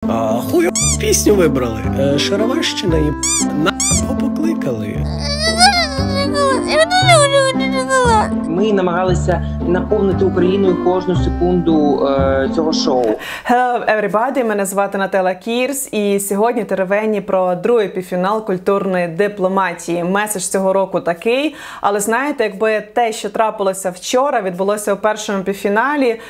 Хую пісню вибрали. Шароварщина і на покликали. Ми намагалися наповнити Україною кожну секунду цього шоу. Hello everybody, мене звати Нателла Кірс, і сьогодні теревені про другий півфінал культурної дипломатії. Меседж цього року такий, але знаєте, якби те, що трапилося вчора, відбулося у першому півфіналі,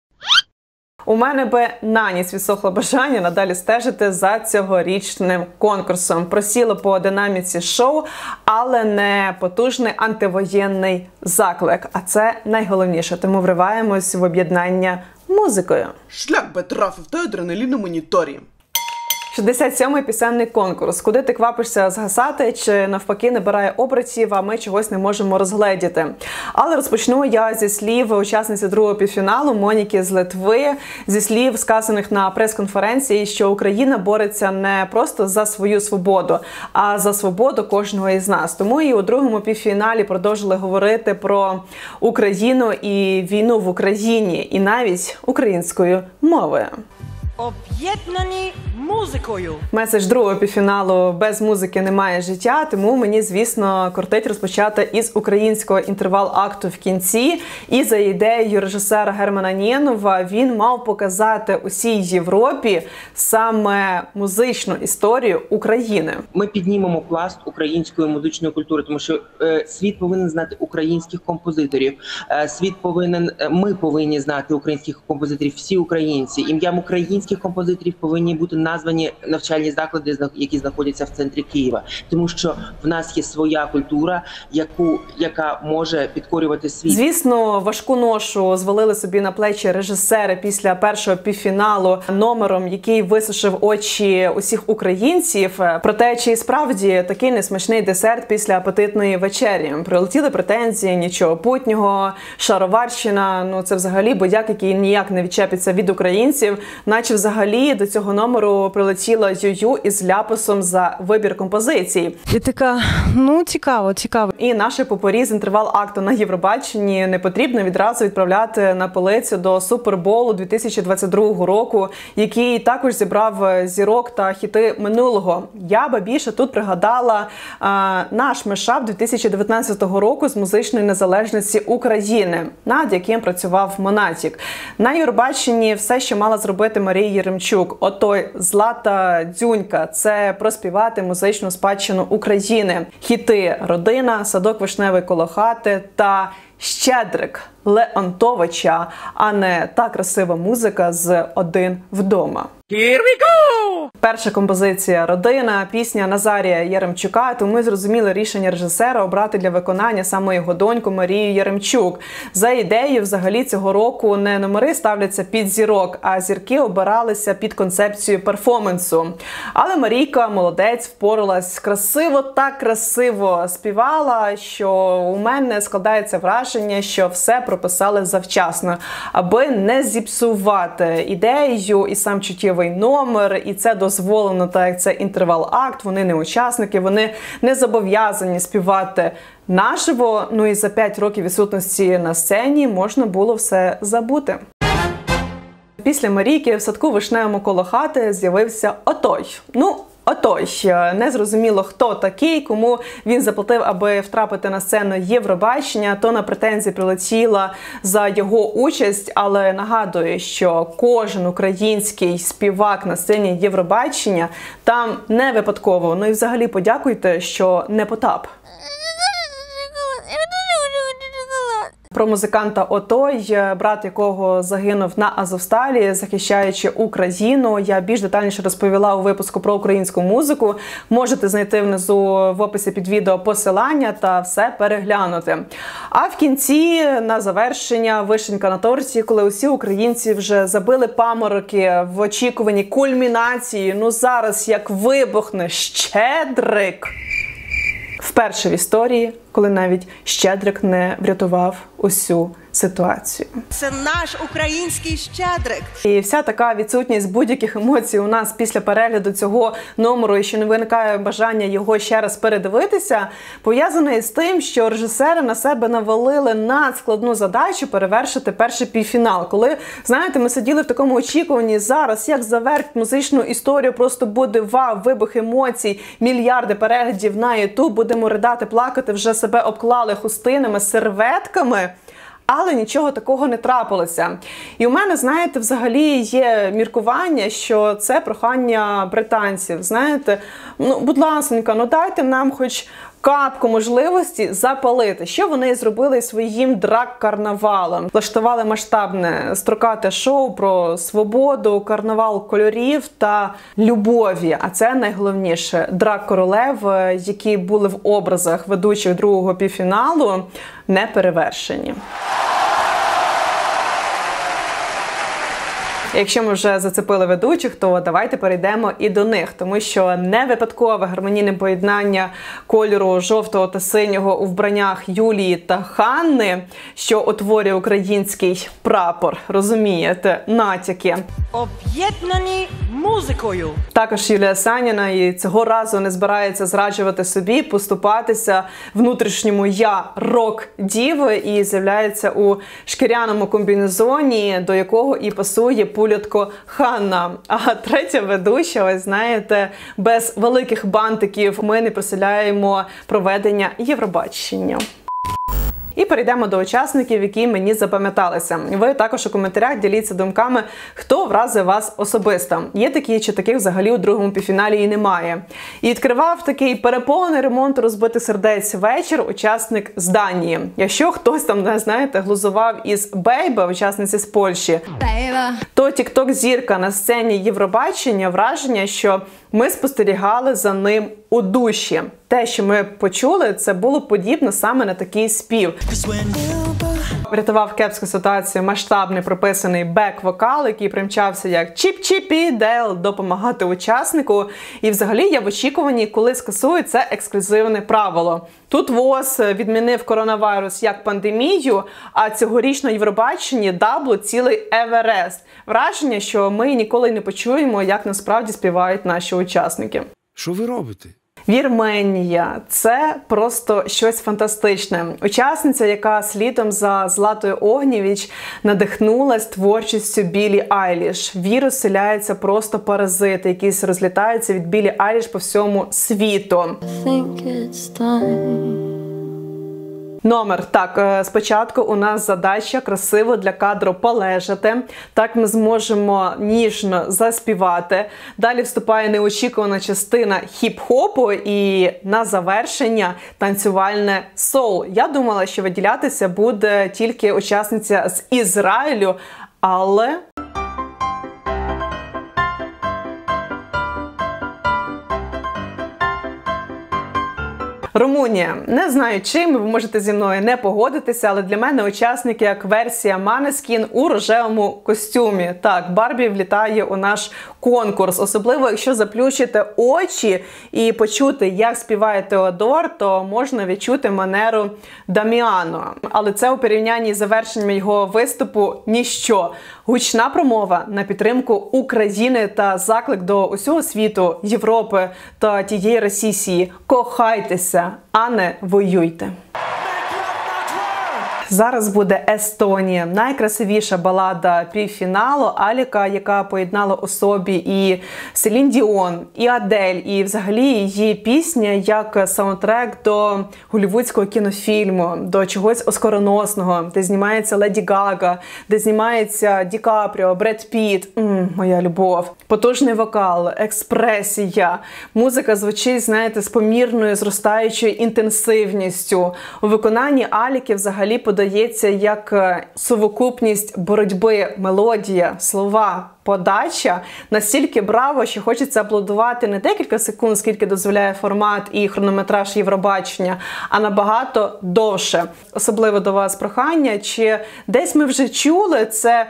у мене би на ніч відсохло бажання надалі стежити за цьогорічним конкурсом. Просіло по динаміці шоу, але не потужний антивоєнний заклик. А це найголовніше, тому вриваємось в об'єднання музикою. Шлях би трафив та адреналін на моніторі. 67-й пісенний конкурс. Куди ти квапишся згасати, чи навпаки набирає обертів, а ми чогось не можемо розгледіти. Але розпочну я зі слів учасниці другого півфіналу Моніки з Литви, зі слів, сказаних на прес-конференції, що Україна бореться не просто за свою свободу, а за свободу кожного із нас. Тому і у другому півфіналі продовжили говорити про Україну і війну в Україні, і навіть українською мовою. Об'єднані музикою. Меседж другого півфіналу: без музики немає життя, тому мені, звісно, кортить розпочати із українського інтервал-акту в кінці. І за ідеєю режисера Германа Нєнова він мав показати усій Європі саме музичну історію України. Ми піднімемо пласт української музичної культури, тому що світ повинен знати українських композиторів. Ми повинні знати українських композиторів, всі українці. Ім'ям українських композиторів повинні бути названі навчальні заклади, які знаходяться в центрі Києва. Тому що в нас є своя культура, яка може підкорювати світ. Звісно, важку ношу звалили собі на плечі режисери після першого півфіналу номером, який висушив очі усіх українців. Проте, чи справді такий несмачний десерт після апетитної вечері? Прилетіли претензії, нічого путнього, шароварщина, ну це взагалі бодяк, який ніяк не відчепиться від українців, наче взагалі до цього номеру прилетіла Юю із ляписом за вибір композицій. І така, ну цікаво. І наше попорі з інтервал-акту на Євробаченні не потрібно відразу відправляти на полицю до Суперболу 2022 року, який також зібрав зірок та хіти минулого. Я ба більше тут пригадала наш мешап 2019 року з музичної незалежності України, над яким працював Монатік. На Євробаченні все, що мала зробити Марія Єремчук, отой Злата Дзюнька, це проспівати музичну спадщину України. Хіти «Родина», «Садок вишневий коло хати» та «Щедрик» Леонтовича, а не та красива музика з «Один вдома». Here we go! Перша композиція «Родина», пісня Назарія Єремчука, тому ми зрозуміли рішення режисера обрати для виконання саме його доньку Марію Єремчук. За ідеєю, взагалі, цього року не номери ставляться під зірок, а зірки обиралися під концепцію перформансу. Але Марійка, молодець, впоралась красиво, так красиво співала, що у мене складається враження, що все прописали завчасно, аби не зіпсувати ідею і сам чуттєвий номер, і це дозволено, так як це інтервал-акт, вони не учасники, вони не зобов'язані співати наживо, ну і за 5 років відсутності на сцені можна було все забути. Після Марійки в садку вишневому коло хати з'явився отой. Отой, не зрозуміло, хто такий, кому він заплатив, аби втрапити на сцену Євробачення, то на претензії прилетіла за його участь, але нагадую, що кожен український співак на сцені Євробачення там не випадково. Ну і взагалі подякуйте, що не Потап. Про музиканта Отой, брат якого загинув на Азовсталі, захищаючи Україну. Я більш детальніше розповіла у випуску про українську музику. Можете знайти внизу в описі під відео посилання та все переглянути. А в кінці, на завершення, вишенька на торті, коли усі українці вже забили памороки в очікуванні кульмінації. Ну зараз як вибухне Щедрик. Вперше в історії, коли навіть Щедрик не врятував усю ситуацію. Це наш український щедрик. І вся така відсутність будь-яких емоцій у нас після перегляду цього номеру, і що не виникає бажання його ще раз передивитися, пов'язана із тим, що режисери на себе навалили надскладну задачу перевершити перший півфінал. Коли, знаєте, ми сиділи в такому очікуванні, зараз як завершить музичну історію, просто буде вау, вибух емоцій, мільярди переглядів на YouTube, будемо ридати, плакати, вже себе обклали хустинами, серветками. Але нічого такого не трапилося. І у мене, знаєте, взагалі є міркування, що це прохання британців. Знаєте, ну, будь ласенька, ну дайте нам хоч капку можливості запалити. Що вони і зробили своїм драг-карнавалом. Влаштували масштабне строкате шоу про свободу, карнавал кольорів та любові. А це найголовніше. Драг-королев, які були в образах ведучих другого півфіналу, не перевершені. Якщо ми вже зацепили ведучих, то давайте перейдемо і до них, тому що не випадкове гармонійне поєднання кольору жовтого та синього у вбраннях Юлії та Ханни, що утворює український прапор, розумієте, натяки. Об'єднані музикою. Також Юлія Саніна і цього разу не збирається зраджувати собі, поступатися внутрішньому я рок-діви і з'являється у шкіряному комбінезоні, до якого і пасує пулятко Ханна. А третя ведуча, ось знаєте, без великих бантиків ми не присиляємо проведення Євробачення. І перейдемо до учасників, які мені запам'яталися. Ви також у коментарях діліться думками, хто вразив вас особисто. Є такі, чи таких взагалі у другому півфіналі і немає. І відкривав такий переповнений ремонт розбитих сердець вечір учасник з Данії. Якщо хтось там, знаєте, глузував із Бейбе, учасниці з Польщі, то тікток-зірка на сцені Євробачення, враження, що ми спостерігали за ним у душі. Те, що ми почули, це було подібно саме на такий спів. Врятував кепську ситуацію масштабний прописаний бек-вокал, який примчався як чіп-чіпі Дейл допомагати учаснику. І взагалі я в очікуванні, коли скасують це ексклюзивне правило. Тут ВОЗ відмінив коронавірус як пандемію, а цьогоріч на Євробаченні дабло цілий Еверест. Враження, що ми ніколи не почуємо, як насправді співають наші учасники. Що ви робите? Вірменія – це просто щось фантастичне. Учасниця, яка слідом за Златою Огнєвіч надихнулась творчістю Білі Айліш. Вірус селяється просто паразити, які розлітаються від Білі Айліш по всьому світу. Номер. Так, спочатку у нас задача красиво для кадру полежати. Так ми зможемо ніжно заспівати. Далі вступає неочікувана частина хіп-хопу і на завершення танцювальне соул. Я думала, що виділятися буде тільки учасниця з Ізраїлю, але... Румунія. Не знаю чим, ви можете зі мною не погодитися, але для мене учасник як версія Måneskin у рожевому костюмі. Так, Барбі влітає у наш конкурс. Особливо, якщо заплющити очі і почути, як співає Теодор, то можна відчути манеру Даміано. Але це у порівнянні з завершенням його виступу ніщо. Гучна промова на підтримку України та заклик до усього світу, Європи та тієї Росії. Кохайтеся, а не воюйте. Зараз буде Естонія. Найкрасивіша балада півфіналу. Аліка, яка поєднала у собі і Селін Діон, і Адель, і взагалі її пісня як саундтрек до голлівудського кінофільму, до чогось оскароносного, де знімається Леді Гага, де знімається Ді Капріо, Бред Піт. Моя любов. Потужний вокал, експресія. Музика звучить, знаєте, з помірною зростаючою інтенсивністю. У виконанні Аліки взагалі подається як совокупність боротьби, мелодія, слова, подача настільки браво, що хочеться аплодувати не декілька секунд, скільки дозволяє формат і хронометраж Євробачення, а набагато довше. Особливо до вас прохання, чи десь ми вже чули це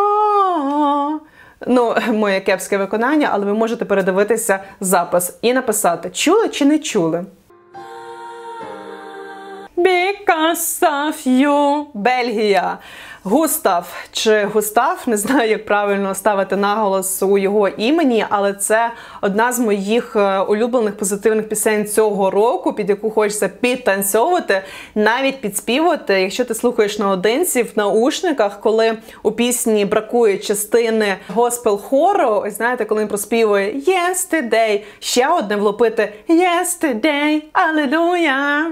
ну, моє кепське виконання, але ви можете передивитися запис і написати, чули чи не чули. Because of you. Бельгія. Густав чи Густав, не знаю, як правильно ставити наголос у його імені, але це одна з моїх улюблених позитивних пісень цього року, під яку хочеться підтанцьовувати, навіть підспівувати, якщо ти слухаєш наодинці в наушниках, коли у пісні бракує частини госпел-хору, ось знаєте, коли він проспівує Yesterday, ще одне влупити Yesterday, Alleluia.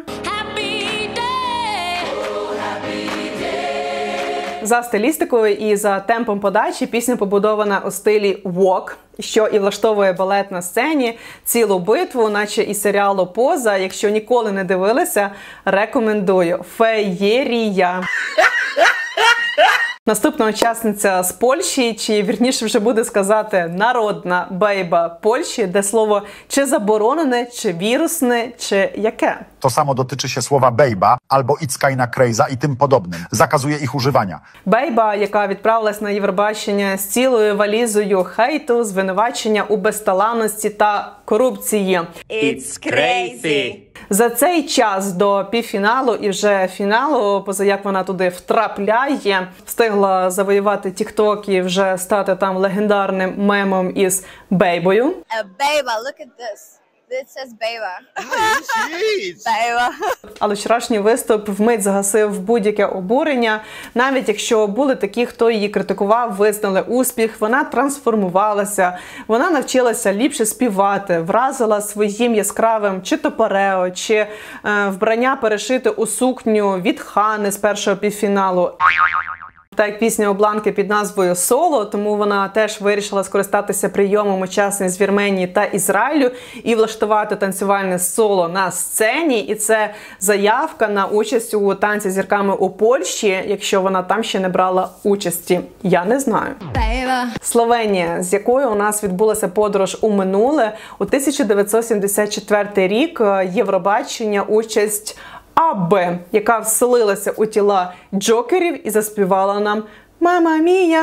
За стилістикою і за темпом подачі пісня побудована у стилі walk, що і влаштовує балет на сцені, цілу битву, наче із серіалу «Поза». Якщо ніколи не дивилися, рекомендую. Феєрія. Наступна учасниця з Польщі, чи вірніше вже буде сказати народна бейба Польщі, де слово чи заборонене, чи wirusne, czy jakie. To samo dotyczy się słowa bejba albo ickaina krejza i tym podobnym. Zakazuje ich używania. Бейба, яка відправилась на Євробачення з цілою валізою хейту, звинувачення у безталанності та корупції. It's crazy. За цей час до півфіналу і вже фіналу, поза як вона туди втрапляє, встигла завоювати тік-ток і вже стати там легендарним мемом із бейбою. Beba, look at this. It says Beba. Beba. Але вчорашній виступ вмить загасив будь-яке обурення. Навіть якщо були такі, хто її критикував, визнали успіх, вона трансформувалася, вона навчилася ліпше співати, вразила своїм яскравим чи то парео, чи вбрання перешити у сукню від Хани з першого півфіналу. Так як пісня у Бланки під назвою «Соло», тому вона теж вирішила скористатися прийомом учасниць з Вірменії та Ізраїлю і влаштувати танцювальне соло на сцені. І це заявка на участь у танці з зірками у Польщі, якщо вона там ще не брала участі. Я не знаю. Словенія, з якою у нас відбулася подорож у минуле. У 1974 рік Євробачення, участь Абби, яка вселилася у тіла джокерів і заспівала нам «Мама мія».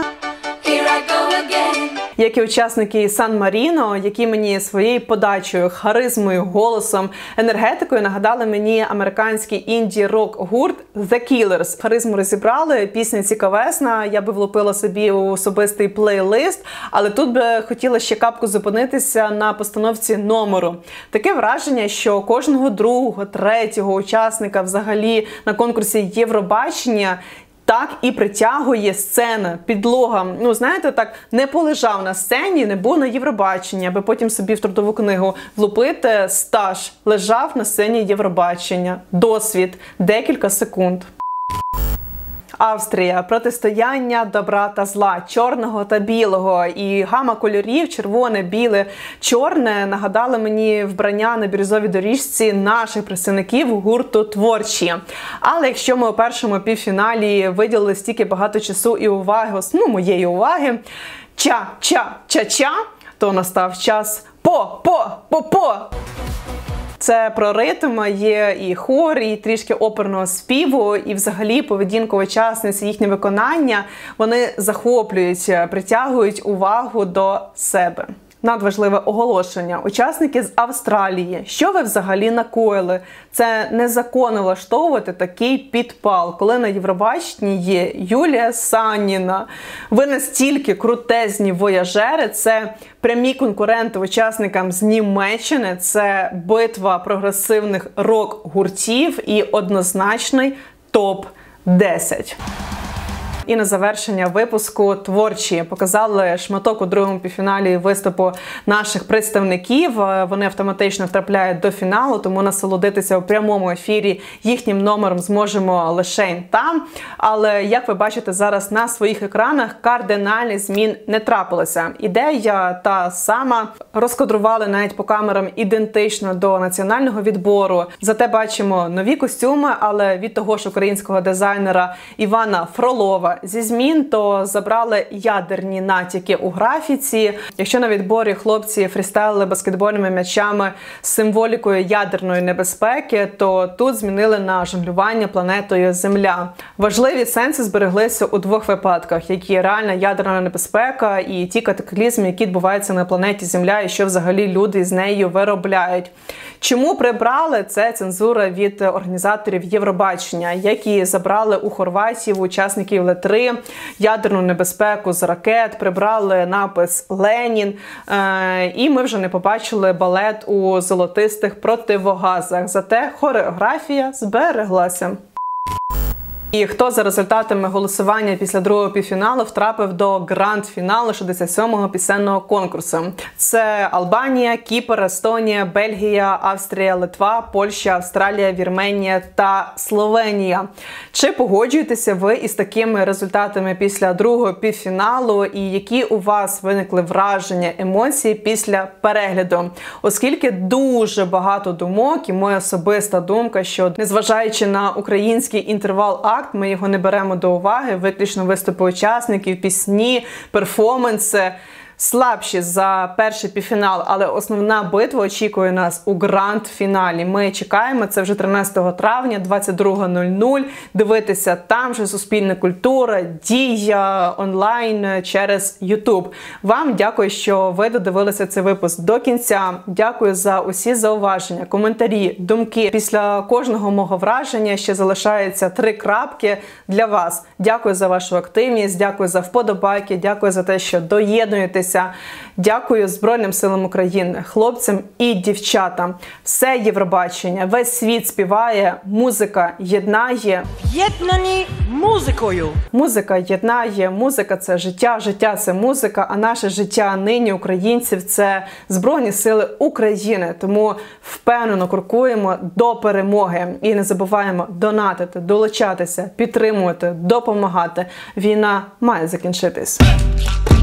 Як і учасники Сан-Маріно, які мені своєю подачею, харизмою, голосом, енергетикою нагадали мені американський інді-рок-гурт The Killers. Харизму розібрали, пісня цікавесна, я би влупила собі у особистий плейлист, але тут би хотіла ще капку зупинитися на постановці номеру. Таке враження, що кожного другого, третього учасника взагалі на конкурсі Євробачення так і притягує сцена, підлога. Ну, знаєте, так, не полежав на сцені, не був на Євробаченні, аби потім собі в трудову книгу влупити стаж. Лежав на сцені Євробачення. Досвід. Декілька секунд. Австрія. Протистояння добра та зла, чорного та білого. І гама кольорів, червоне, біле, чорне, нагадали мені вбрання на бірюзовій доріжці наших представників гурту «Творчі». Але якщо ми у першому півфіналі виділили стільки багато часу і уваги, моєї уваги, ча-ча-ча-ча, то настав час по-по-по-по. Це про ритм, є і хор, і трішки оперного співу, і взагалі поведінку учасниць, їхнє виконання, вони захоплюють, притягують увагу до себе. Надважливе оголошення. Учасники з Австралії. Що ви взагалі накоїли? Це незаконно влаштовувати такий підпал, коли на Євробаченні є Юлія Саніна. Ви настільки крутезні вояжери, це прямі конкуренти учасникам з Німеччини, це битва прогресивних рок-гуртів і однозначний топ-10. І на завершення випуску «Творчі» показали шматок у другому півфіналі виступу наших представників. Вони автоматично втрапляють до фіналу, тому насолодитися у прямому ефірі їхнім номером зможемо лише там. Але, як ви бачите зараз на своїх екранах, кардинальних змін не трапилося. Ідея та сама, розкадрували навіть по камерам ідентично до національного відбору. Зате бачимо нові костюми, але від того ж українського дизайнера Івана Фролова, зі змін, то забрали ядерні натяки у графіці. Якщо на відборі хлопці фрістайлили баскетбольними м'ячами з символікою ядерної небезпеки, то тут змінили на жонглювання планетою Земля. Важливі сенси збереглися у двох випадках, які реальна ядерна небезпека і ті катаклізми, які відбуваються на планеті Земля і що взагалі люди з нею виробляють. Чому прибрали? Це цензура від організаторів Євробачення, які забрали у Хорватії учасників Л3 ядерну небезпеку з ракет, прибрали напис «Ленін», і ми вже не побачили балет у золотистих противогазах. Зате хореографія збереглася. І хто за результатами голосування після другого півфіналу втрапив до гранд-фіналу 67-го пісенного конкурсу? Це Албанія, Кіпр, Естонія, Бельгія, Австрія, Литва, Польща, Австралія, Вірменія та Словенія. Чи погоджуєтеся ви із такими результатами після другого півфіналу? І які у вас виникли враження, емоції після перегляду? Оскільки дуже багато думок, і моя особиста думка, що незважаючи на український інтервал-акт, ми його не беремо до уваги, виключно виступи учасників, пісні, перформанси слабші за перший півфінал, але основна битва очікує нас у гранд-фіналі. Ми чекаємо, це вже 13 травня, 22:00. Дивитися там же Суспільна культура, Дія, онлайн через YouTube. Вам дякую, що ви додивилися цей випуск до кінця. Дякую за усі зауваження, коментарі, думки. Після кожного мого враження ще залишається 3 крапки для вас. Дякую за вашу активність, дякую за вподобайки, дякую за те, що доєднуєтесь. Дякую Збройним силам України, хлопцям і дівчатам. Все Євробачення, весь світ співає, музика єднає. Єднані музикою. Музика єднає, музика – це життя, життя – це музика, а наше життя нині українців – це Збройні сили України. Тому впевнено крокуємо до перемоги і не забуваємо донатити, долучатися, підтримувати, допомагати. Війна має закінчитись.